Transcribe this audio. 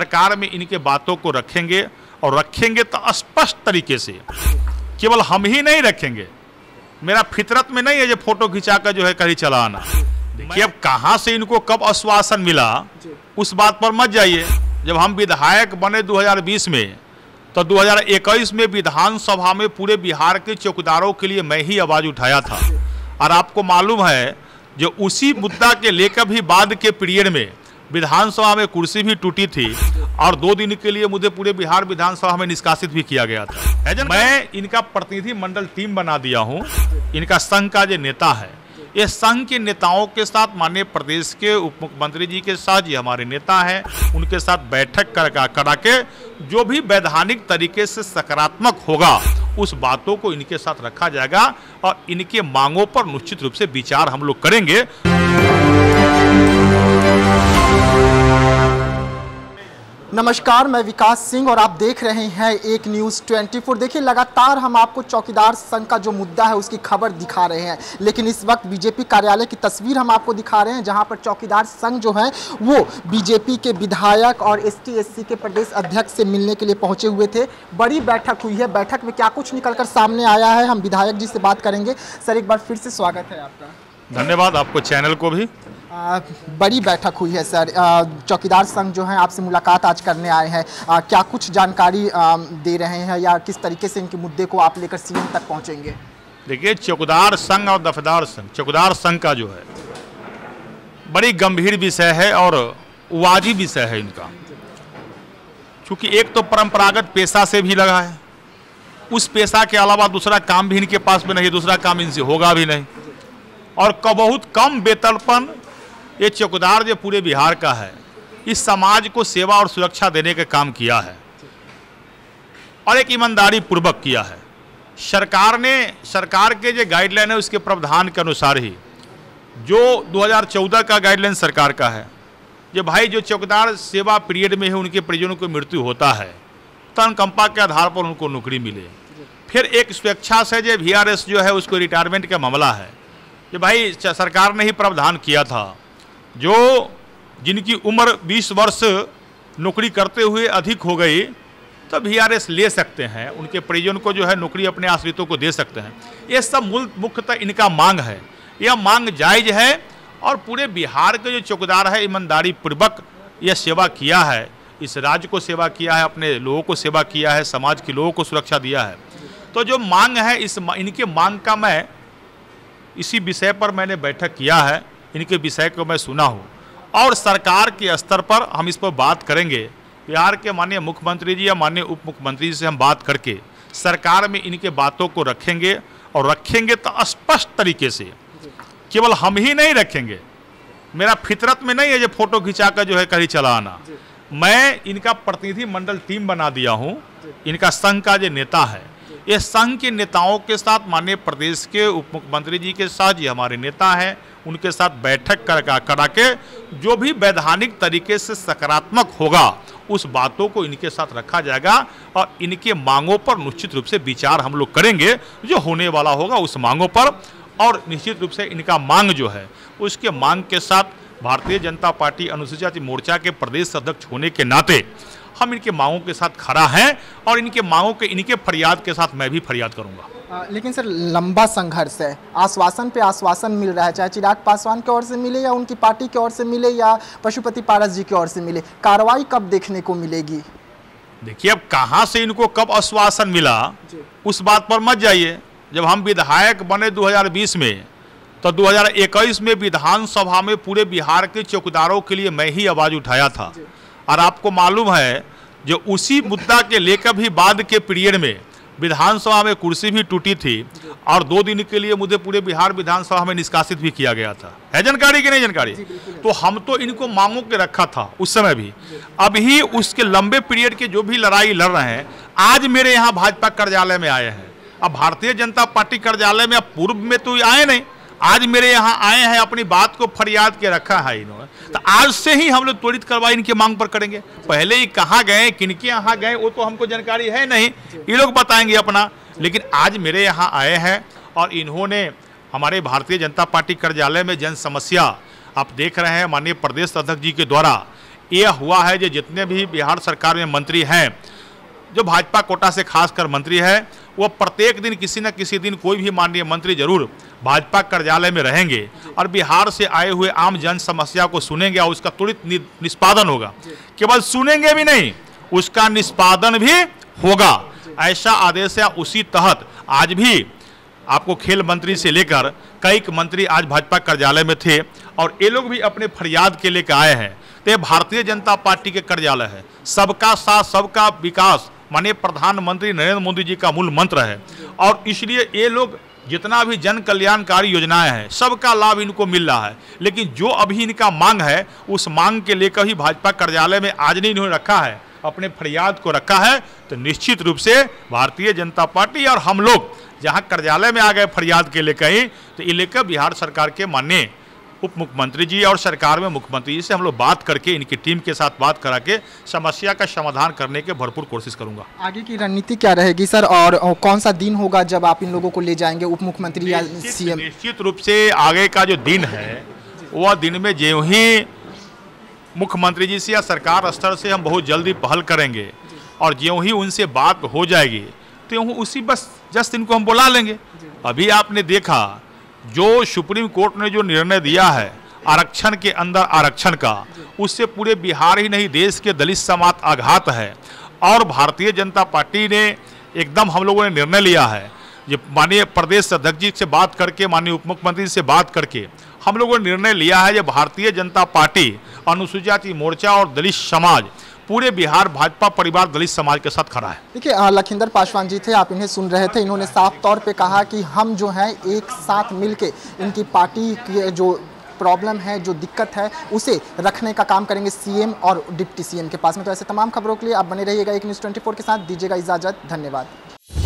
सरकार में इनके बातों को रखेंगे और रखेंगे तो स्पष्ट तरीके से। केवल हम ही नहीं रखेंगे, मेरा फितरत में नहीं है जो फोटो खिंचाकर जो है कहीं चला आना। देखिए अब कहाँ से इनको कब आश्वासन मिला उस बात पर मत जाइए। जब हम विधायक बने 2020 में, तो 2021 में विधानसभा में पूरे बिहार के चौकीदारों के लिए मैं ही आवाज उठाया था। और आपको मालूम है जो उसी मुद्दा के लेकर भी बाद के पीरियड में विधानसभा में कुर्सी भी टूटी थी और 2 दिन के लिए मुझे पूरे बिहार विधानसभा में निष्कासित भी किया गया था। मैं इनका प्रतिनिधि मंडल टीम बना दिया हूं। इनका संघ का जो नेता है, ये संघ के नेताओं के साथ माननीय प्रदेश के उप मुख्यमंत्री जी के साथ, ये हमारे नेता हैं, उनके साथ बैठक करा के जो भी वैधानिक तरीके से सकारात्मक होगा उस बातों को इनके साथ रखा जाएगा और इनके मांगों पर निश्चित रूप से विचार हम लोग करेंगे। नमस्कार, मैं विकास सिंह और आप देख रहे हैं एक न्यूज़ 24। देखिए लगातार हम आपको चौकीदार संघ का जो मुद्दा है उसकी खबर दिखा रहे हैं, लेकिन इस वक्त बीजेपी कार्यालय की तस्वीर हम आपको दिखा रहे हैं जहां पर चौकीदार संघ जो है वो बीजेपी के विधायक और ST/SC के प्रदेश अध्यक्ष से मिलने के लिए पहुंचे हुए थे। बड़ी बैठक हुई है, बैठक में क्या कुछ निकलकर सामने आया है हम विधायक जी से बात करेंगे। सर एक बार फिर से स्वागत है आपका। धन्यवाद आपको, चैनल को भी। बड़ी बैठक हुई है सर, चौकीदार संघ जो है आपसे मुलाकात आज करने आए हैं, क्या कुछ जानकारी दे रहे हैं या किस तरीके से इनके मुद्दे को आप लेकर CM तक पहुंचेंगे? देखिए चौकीदार संघ और दफेदार संघ, चौकीदार संघ का जो है बड़ी गंभीर विषय है और वाजिब विषय है इनका, क्योंकि एक तो परंपरागत पेशा से भी लगा है, उस पेशा के अलावा दूसरा काम भी इनके पास में नहीं, दूसरा काम इनसे होगा भी नहीं, और बहुत कम वेतनपन ये चौकीदार जो पूरे बिहार का है इस समाज को सेवा और सुरक्षा देने का काम किया है और एक ईमानदारी पूर्वक किया है। सरकार के जो गाइडलाइन है उसके प्रावधान के अनुसार ही जो 2014 का गाइडलाइन सरकार का है, जो भाई जो चौकीदार सेवा पीरियड में है उनके परिजनों को मृत्यु होता है तो अनुकंपा के आधार पर उनको नौकरी मिले। फिर एक स्वेच्छा से जो VRS जो है उसको रिटायरमेंट का मामला है, जो भाई सरकार ने ही प्रावधान किया था जो जिनकी उम्र 20 वर्ष नौकरी करते हुए अधिक हो गई तो VRS ले सकते हैं, उनके परिजन को जो है नौकरी अपने आश्रितों को दे सकते हैं। ये सब मुख्यतः इनका मांग है, यह मांग जायज़ है और पूरे बिहार के जो चौकीदार है ईमानदारी पूर्वक यह सेवा किया है, इस राज्य को सेवा किया है, अपने लोगों को सेवा किया है, समाज के लोगों को सुरक्षा दिया है। तो जो मांग है इनके मांग का मैं इसी विषय पर मैंने बैठक किया है, इनके विषय को मैं सुना हूँ और सरकार के स्तर पर हम इस पर बात करेंगे। बिहार के माननीय मुख्यमंत्री जी या माननीय उप मुख्यमंत्री जी से हम बात करके सरकार में इनके बातों को रखेंगे और रखेंगे तो स्पष्ट तरीके से। केवल हम ही नहीं रखेंगे, मेरा फितरत में नहीं है जो फोटो खिंचाकर जो है कहीं चला आना। मैं इनका प्रतिनिधि मंडल टीम बना दिया हूँ। इनका संघ का जो नेता है, ये संघ के नेताओं के साथ माननीय प्रदेश के उप मुख्यमंत्री जी के साथ, ये हमारे नेता हैं, उनके साथ बैठक करा के जो भी वैधानिक तरीके से सकारात्मक होगा उस बातों को इनके साथ रखा जाएगा और इनके मांगों पर निश्चित रूप से विचार हम लोग करेंगे जो होने वाला होगा उस मांगों पर। और निश्चित रूप से इनका मांग जो है उसके मांग के साथ भारतीय जनता पार्टी अनुसूचित जाति मोर्चा के प्रदेश अध्यक्ष होने के नाते हम इनके मांगों के साथ खड़ा हैं और इनके मांगों के इनके फरियाद के साथ मैं भी फरियाद करूंगा। लेकिन सर लंबा संघर्ष है, आश्वासन पे आश्वासन मिल रहा है, चाहे चिराग पासवान की ओर से मिले या उनकी पार्टी की ओर से मिले या पशुपति पारस जी की ओर से मिले, कार्रवाई कब देखने को मिलेगी? देखिए अब कहाँ से इनको कब आश्वासन मिला उस बात पर मत जाइए। जब हम विधायक बने 2020 में, तो 2021 में विधानसभा में पूरे बिहार के चौकीदारों के लिए मैं ही आवाज उठाया था और आपको मालूम है जो उसी मुद्दा के लेकर भी बाद के पीरियड में विधानसभा में कुर्सी भी टूटी थी और 2 दिन के लिए मुझे पूरे बिहार विधानसभा में निष्कासित भी किया गया था। है जानकारी कि नहीं जानकारी? तो हम तो इनको मांगों के रखा था उस समय भी, अभी उसके लंबे पीरियड के जो भी लड़ाई लड़ रहे हैं आज मेरे यहाँ भाजपा कार्यालय में आए हैं। अब भारतीय जनता पार्टी कार्यालय में अब पूर्व में तो आए नहीं, आज मेरे यहाँ आए हैं, अपनी बात को फरियाद के रखा है इन्होंने, तो आज से ही हम लोग त्वरित कार्रवाई इनकी मांग पर करेंगे। पहले ही कहाँ गए, किनके यहाँ गए वो तो हमको जानकारी है नहीं, ये लोग बताएंगे अपना, लेकिन आज मेरे यहाँ आए हैं और इन्होंने हमारे भारतीय जनता पार्टी कार्यालय में जन समस्या आप देख रहे हैं माननीय प्रदेश अध्यक्ष जी के द्वारा ये हुआ है जो जितने भी बिहार सरकार में मंत्री हैं, जो भाजपा कोटा से खासकर मंत्री है, वो प्रत्येक दिन किसी न किसी दिन कोई भी माननीय मंत्री जरूर भाजपा कार्यालय में रहेंगे और बिहार से आए हुए आम जन समस्या को सुनेंगे और उसका त्वरित निष्पादन होगा। केवल सुनेंगे भी नहीं, उसका निष्पादन भी होगा। ऐसा आदेश है। उसी तहत आज भी आपको खेल मंत्री से लेकर कई मंत्री आज भाजपा कार्यालय में थे और ये लोग भी अपने फरियाद के लेकर आए हैं। तो ये भारतीय जनता पार्टी के कार्यालय है। सबका साथ सबका विकास माननीय प्रधानमंत्री नरेंद्र मोदी जी का मूल मंत्र है और इसलिए ये लोग जितना भी जन कल्याणकारी योजनाएं हैं सबका लाभ इनको मिल रहा है। लेकिन जो अभी इनका मांग है उस मांग के लेकर ही भाजपा कार्यालय में आज नहीं इन्होंने रखा है, अपने फरियाद को रखा है। तो निश्चित रूप से भारतीय जनता पार्टी और हम लोग जहां कार्यालय में आ गए फरियाद के लेकर ही, तो ये लेकर बिहार सरकार के माननीय उप मुख्यमंत्री जी और सरकार में मुख्यमंत्री जी से हम लोग बात करके इनकी टीम के साथ बात करा के समस्या का समाधान करने के भरपूर कोशिश करूंगा। आगे की रणनीति क्या रहेगी सर, और कौन सा दिन होगा जब आप इन लोगों को ले जाएंगे, उप मुख्यमंत्री या सीएम? निश्चित रूप से आगे का जो दिन है वह दिन में जो ही मुख्यमंत्री जी से या सरकार स्तर से हम बहुत जल्दी पहल करेंगे और ज्यों ही उनसे बात हो जाएगी तो उसी बस जस्ट इनको हम बुला लेंगे। अभी आपने देखा जो सुप्रीम कोर्ट ने जो निर्णय दिया है आरक्षण के अंदर आरक्षण का, उससे पूरे बिहार ही नहीं देश के दलित समाज आघात है। और भारतीय जनता पार्टी ने एकदम हम लोगों ने निर्णय लिया है, ये माननीय प्रदेश अध्यक्ष जी से बात करके माननीय उप मुख्यमंत्री से बात करके हम लोगों ने निर्णय लिया है कि भारतीय जनता पार्टी अनुसूचित जाति मोर्चा और दलित समाज पूरे बिहार भाजपा परिवार दलित समाज के साथ खड़ा है। देखिए लखिंदर पासवान जी थे, आप इन्हें सुन रहे थे। इन्होंने साफ तौर पे कहा कि हम जो हैं एक साथ मिलके इनकी पार्टी की जो प्रॉब्लम है, जो दिक्कत है, उसे रखने का काम करेंगे सीएम और डिप्टी सीएम के पास में। तो ऐसे तमाम खबरों के लिए आप बने रहिएगा एक न्यूज़ 24 के साथ। दीजिएगा इजाज़त, धन्यवाद।